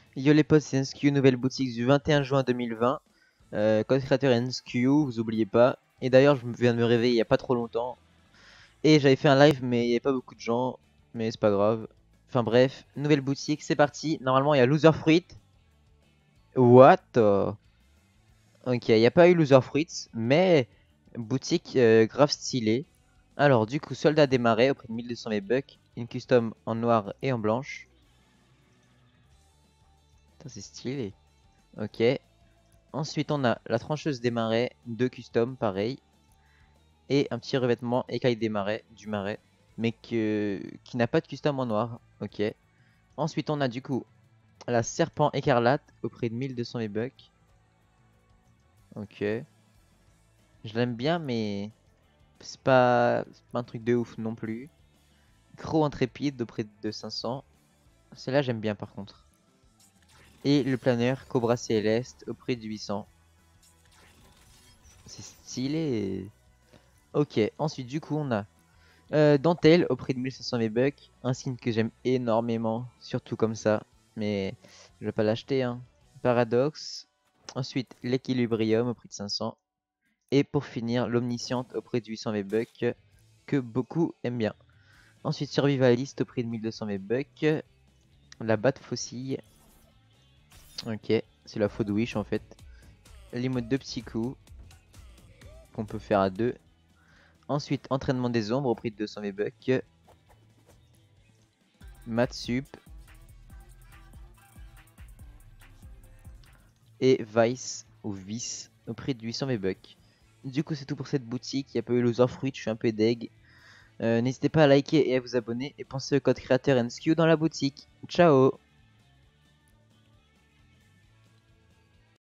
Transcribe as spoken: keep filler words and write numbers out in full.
Yo les potes, c'est N S Q, nouvelle boutique du vingt et un juin deux mille vingt. Euh, code créateur N S Q, vous oubliez pas. Et d'ailleurs, je viens de me réveiller il y a pas trop longtemps. Et j'avais fait un live, mais il n'y avait pas beaucoup de gens. Mais c'est pas grave. Enfin bref, nouvelle boutique, c'est parti. Normalement, il y a Loser Fruit. What? euh, Ok, il n'y a pas eu Loser Fruits, mais boutique euh, grave stylée. Alors, du coup, soldat démarré au prix de mille deux cents V-Bucks. Une custom en noir et en blanche. Ça, c'est stylé. Ok. Ensuite, on a la trancheuse des marais, deux custom, pareil. Et un petit revêtement écaille des marais, du marais, mais que, qui n'a pas de custom en noir. Ok. Ensuite, on a du coup la serpent écarlate au prix de mille deux cents V-Bucks. Ok. Je l'aime bien, mais c'est pas, c'est pas un truc de ouf non plus. Gros intrépide au prix de cinq cents. Celle-là, j'aime bien par contre. Et le planeur Cobra Céleste au prix de huit cents. C'est stylé. Ok. Ensuite, du coup, on a Euh, dentelle au prix de mille cinq cents V-Bucks, un signe que j'aime énormément, surtout comme ça, mais je vais pas l'acheter, hein. Paradoxe. Ensuite, l'équilibrium au prix de cinq cents. Et pour finir, l'omnisciente au prix de huit cents V-Bucks, que beaucoup aiment bien. Ensuite, survivaliste au prix de mille deux cents V-Bucks. La batte faucille. Ok, c'est la faute de Wish en fait. L'emote de petits coups, qu'on peut faire à deux. Ensuite, entraînement des ombres au prix de deux cents V-Bucks. Matsup. Et Vice ou Vice au prix de huit cents V-Bucks. Du coup, c'est tout pour cette boutique. Il n'y a pas eu Loser Fruit, je suis un peu deg. Euh, N'hésitez pas à liker et à vous abonner. Et pensez au code créateur N S Q dans la boutique. Ciao!